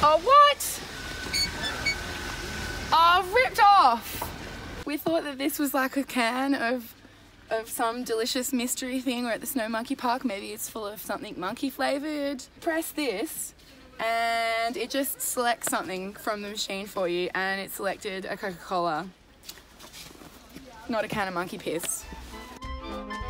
Oh, what? Oh, ripped off. We thought that this was like a can of some delicious mystery thing. We're at the Snow Monkey Park. Maybe it's full of something monkey flavoured. Press this and it just selects something from the machine for you, and it selected a Coca-Cola. Not a can of monkey piss.